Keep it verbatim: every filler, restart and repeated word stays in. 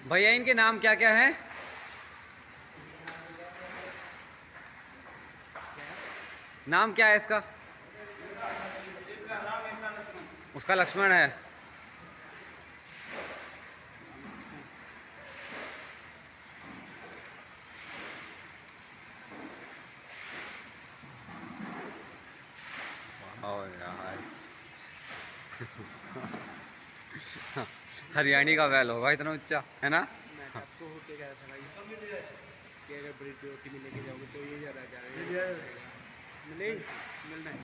भैया इनके नाम क्या क्या है? नाम क्या है इसका? उसका लक्ष्मण है। वाह यार। हरियाणी का बैल होगा इतना ऊंचा, है ना? मैं आपको होके कह रहा था भाई कि अगर बड़ी रोटी में लेके जाओगे तो ये ज़्यादा जा रहा है। मिले मिलना है।